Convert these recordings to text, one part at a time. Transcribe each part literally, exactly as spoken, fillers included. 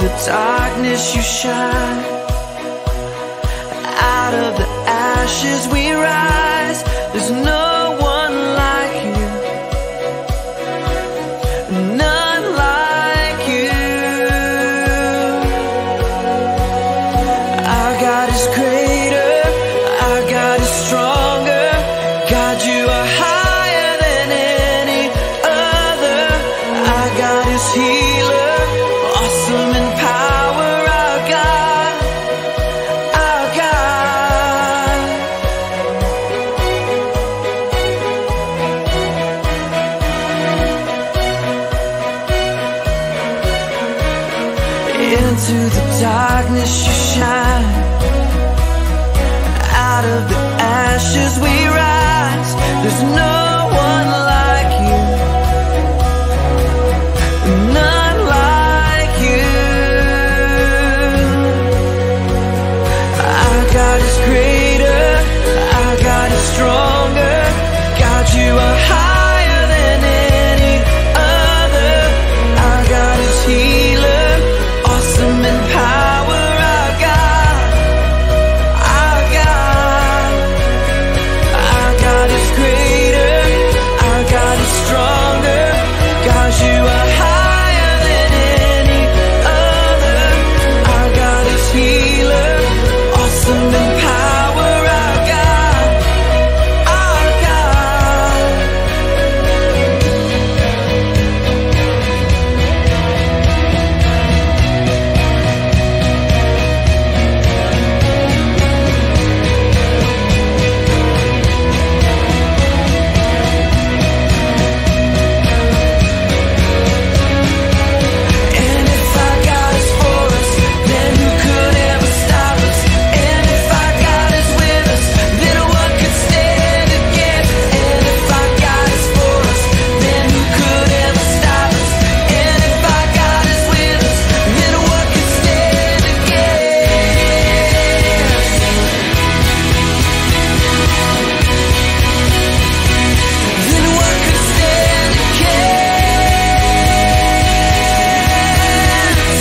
the darkness you shine. Out of the ashes we rise. There's no one like you, none like you. Our God is greater, our God is stronger. God, you are higher than any other. Our God is healer, awesome in power. Our God, our God. Into the darkness you shine. Out of the ashes we rise. There's no one like you, none like you. Our God is greater, our God is stronger. God, you are higher than any other. Our God is healer, awesome in power. Our God, our God. Our God is greater, our God is stronger. God, you are higher than any other. Our God is healer, awesome in power. Our God, our God. And if our God is for us, then who could ever stop us? And if our God is with us, then what could stand against? And if our God is for us, then who could ever stop us? And if our God is with us, then what could stand against? Then what could stand against?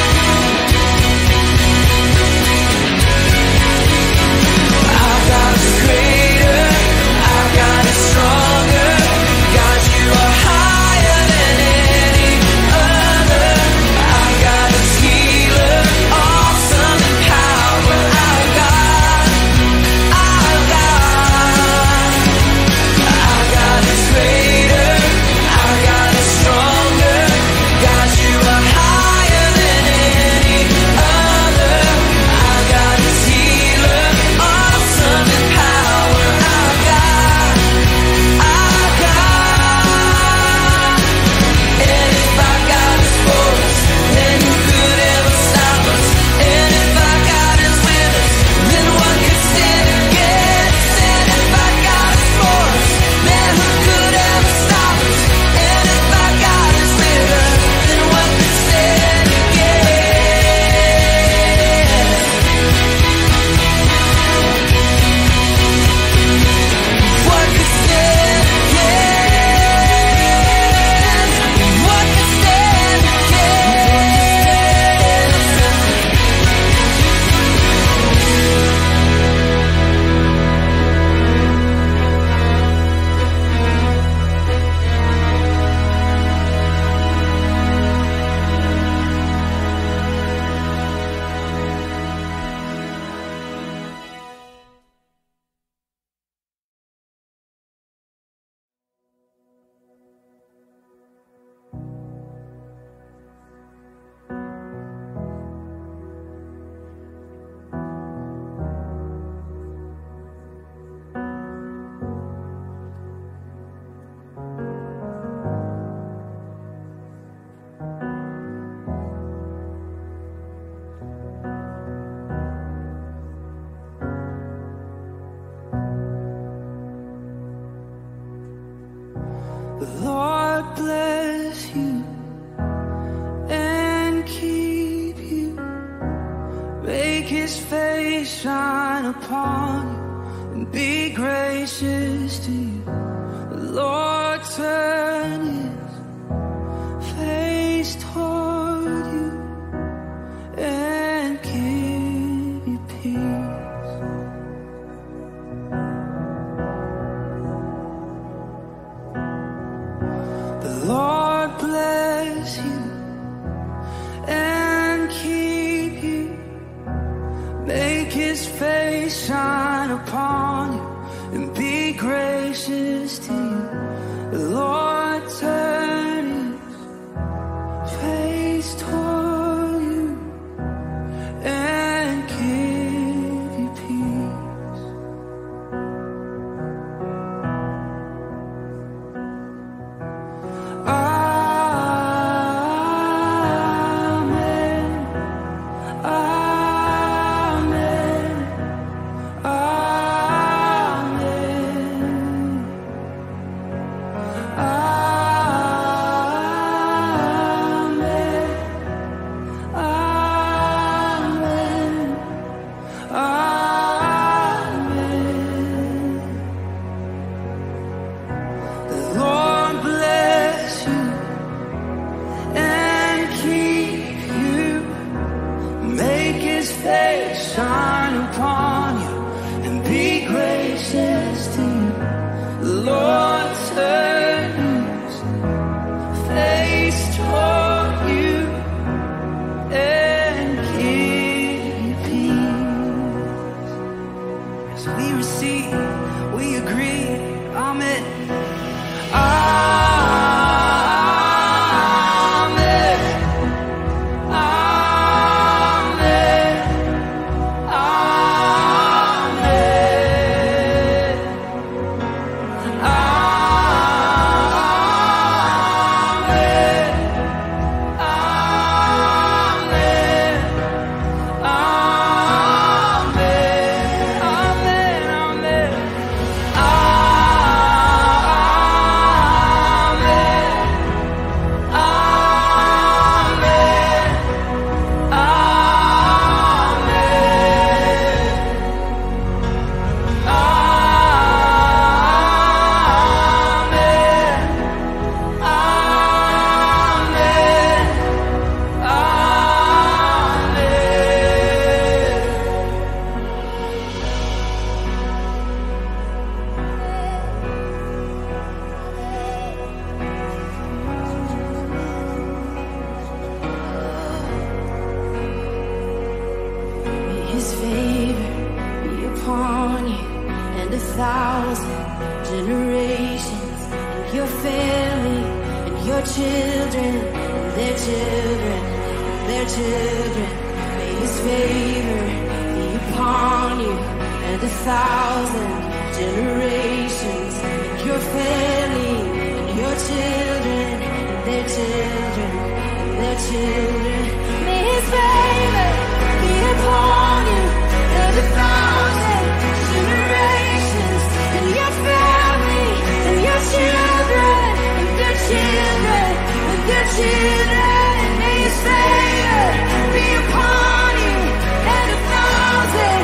Our God is greater, our God is stronger. God, you are higher than any other. Our God is healer, awesome in power. Our God, our God. Our God is greater, our God is stronger. God, you are higher than any other. Our God is healer, awesome in power. Our God, our God. And if our God is for us, then who could ever stop us? And if our God is with us, then what could stand against? And if our God is for us, then who could ever stop us? And if our God is with us, then what could stand against? What could stand against? What could stand The Lord bless you and keep you. Make his face shine upon you and be gracious to you. The Lord turn his face toward you Lord turns face toward you and give peace. As we receive, we agree. Amen. Amen. Amen. His favor be upon you and a thousand generations, and your family and your children and their children and their children. May His favor be upon you and a thousand generations, and your family and your children and their children and their children. May His favor be upon you and a thousand generations, and your family and your children and their children and their children. May His favor be upon you and a thousand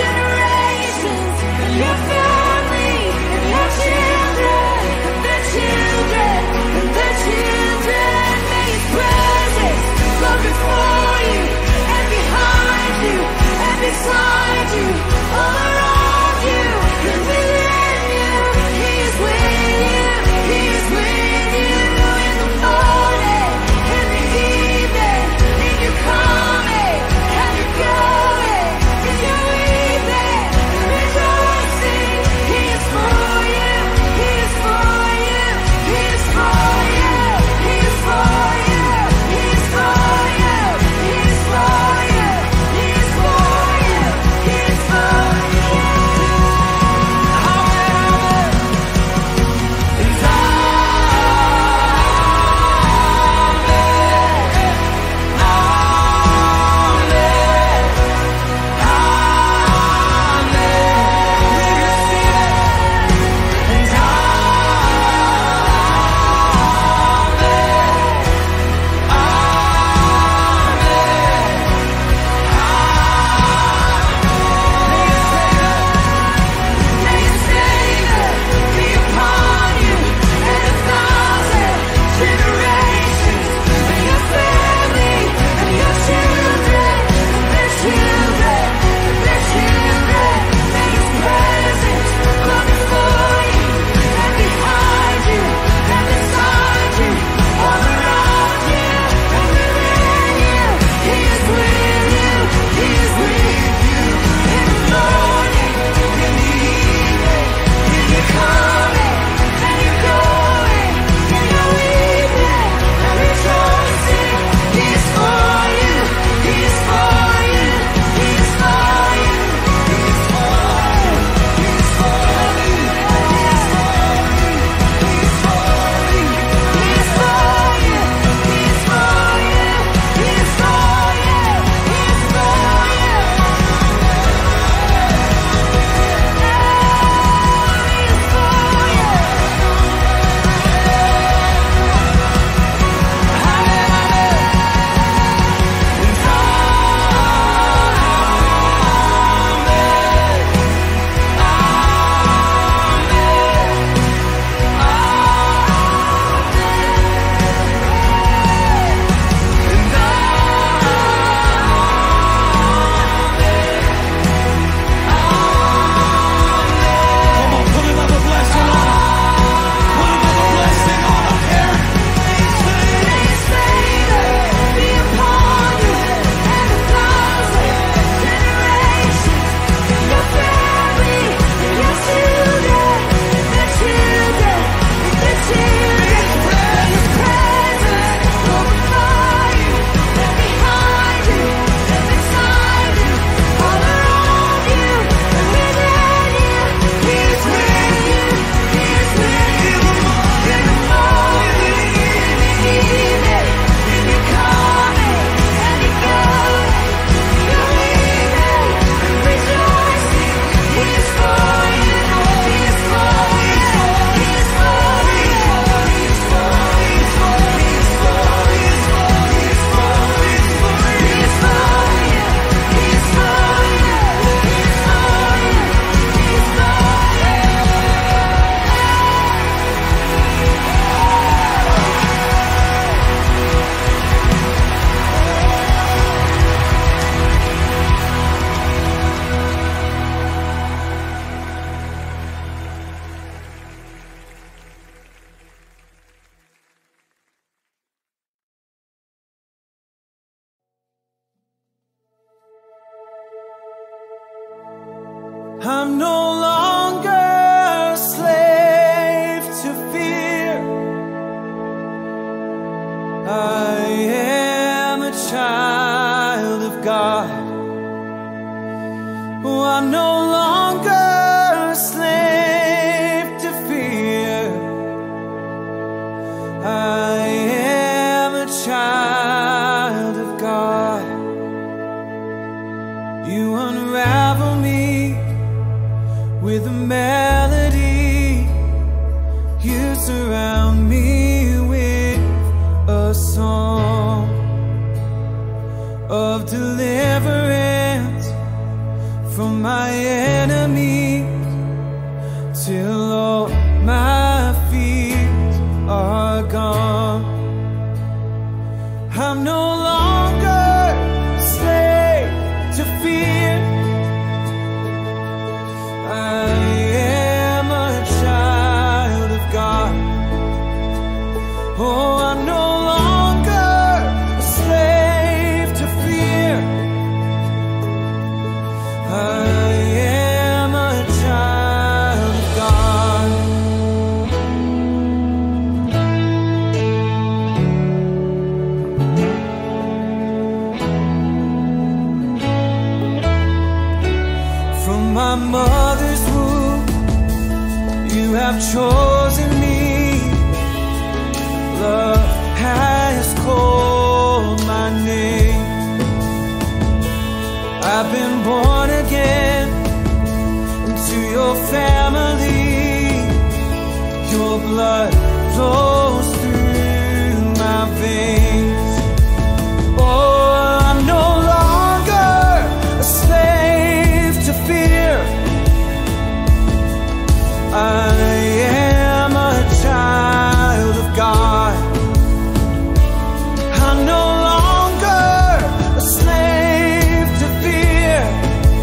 generations, and your family and your children and their children and their children. May His presence go before you and behind you and beside you, all around you and within you. He is with you, He is with you in the morning I'm no longer a slave to fear. I am a child of God. Oh, I'm no longer a slave to fear. I am a child of God. You unravel me with a melody. You surround me with a song of deliverance from my enemies, till all my fears are gone. I'm no longer a slave to fear. I am a child of God. Oh, I'm no longer a slave to fear. I am a child of God. From my mother's womb, you have chosen me. Love has called my name. I've been born again into your family. Your blood flows through my veins. Oh, I'm no longer a slave to fear. I am a child of God. I'm no longer a slave to fear.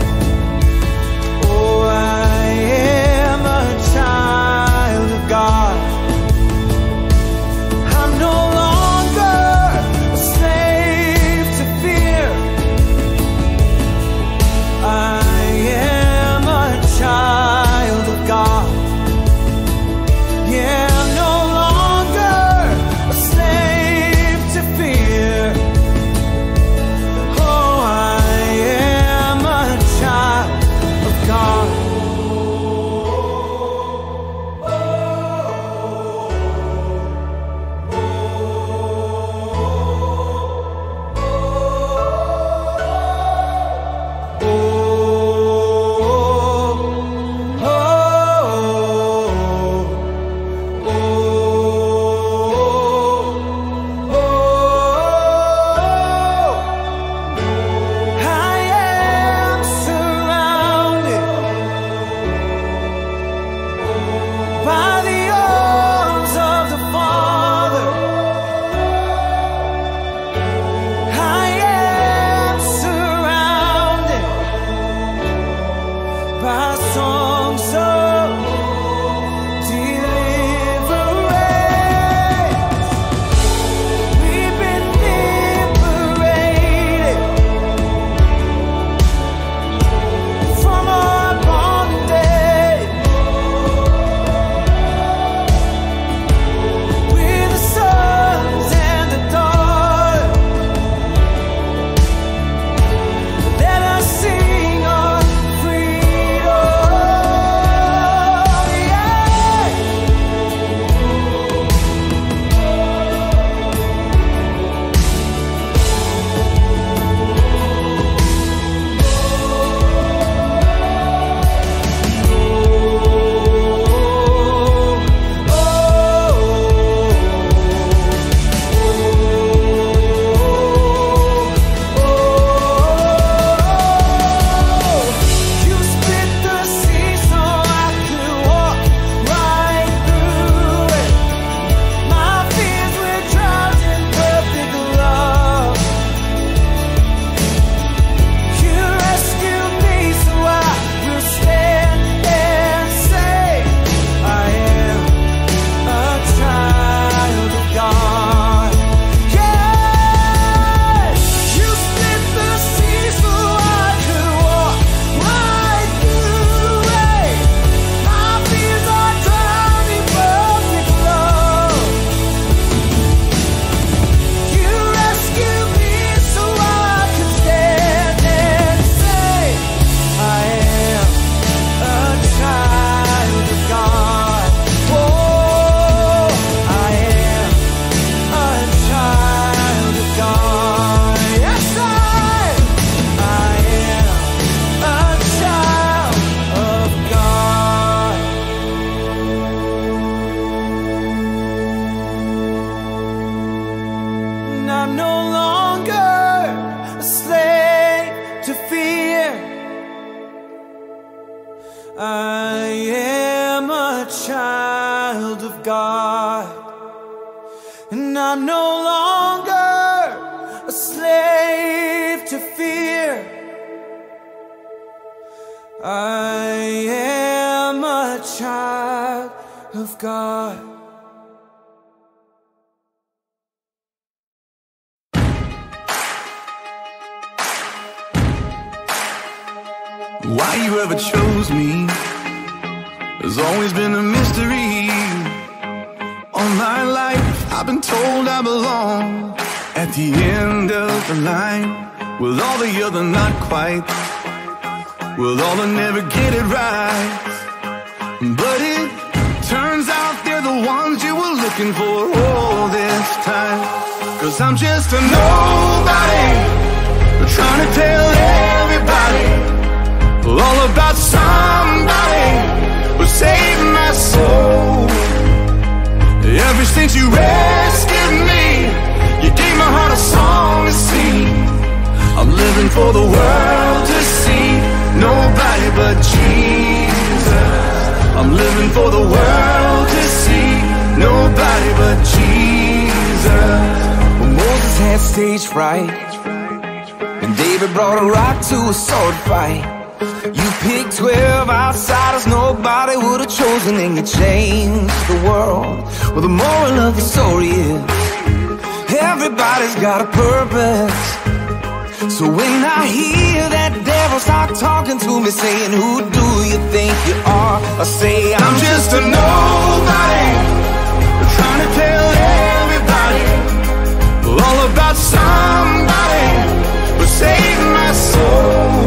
child of God, and I'm no longer a slave to fear. I am a child of God. Why you ever chose me has always been a mystery. All my life I've been told I belong at the end of the line, with all the other not quite, with all the never get it right. But it turns out they're the ones you were looking for all this time. Cause I'm just a nobody, trying to tell everybody all about somebody who saved my soul. Ever since you rescued me, you gave my heart a song to sing. I'm living for the world to see, nobody but Jesus. I'm living for the world to see, nobody but Jesus. When Moses had stage fright, and David brought a rock to a sword fight, you picked twelve outsiders nobody would have chosen, and you changed the world. Well, the moral of the story is everybody's got a purpose. So when I hear that devil start talking to me, saying, who do you think you are? I say, I'm just a nobody, trying to tell everybody all about somebody who saved my soul.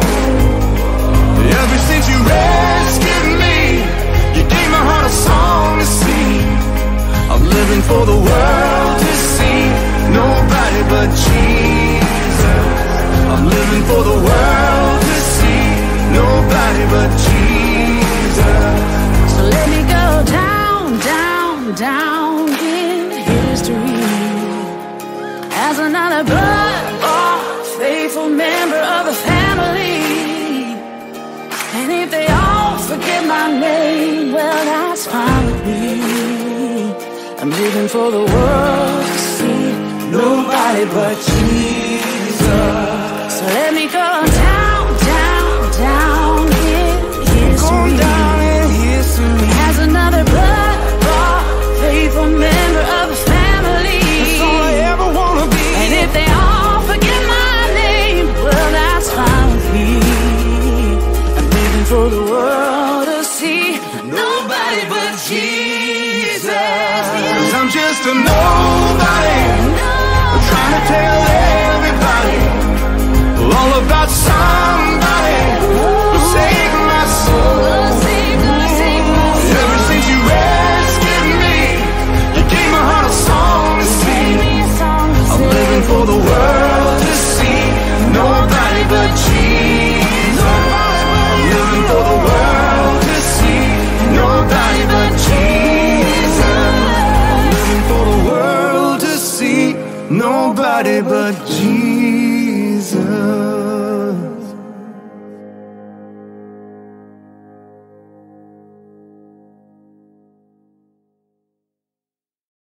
Ever since you rescued me, you gave my heart a song to sing. I'm living for the world to see, nobody but Jesus. I'm living for the world to see, nobody but Jesus. So let me go down, down, down in history as another blood-bought, faithful member of the family. And if they all forget my name, well, that's fine with me. I'm living for the world to see, nobody but Jesus. So let me go down, down, down in history, Go down in history as another blood-bought, faithful member of the family. That's all I ever wanna be. And if they all forget my name, well, that's fine with me. For the world to see, nobody but Jesus. Cause I'm just a nobody, Nobody. trying to tell everybody all about somebody who saved my soul. Ever since you rescued me, you gave my heart a song to sing. I'm living for the world to see, nobody but Jesus. Living for the world to see, nobody but Jesus. Living for the world to see, nobody but Jesus.